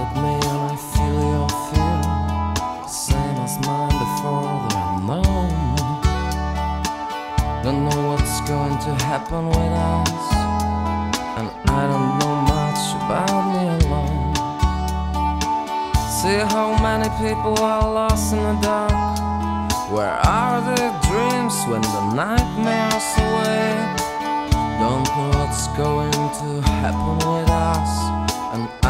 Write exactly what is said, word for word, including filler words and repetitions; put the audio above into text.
with me and I feel your fear, same as mine before the unknown. Don't know what's going to happen with us, and I don't know much about me alone. See how many people are lost in the dark. Where are the dreams when the nightmares away? Don't know what's going to happen with us, and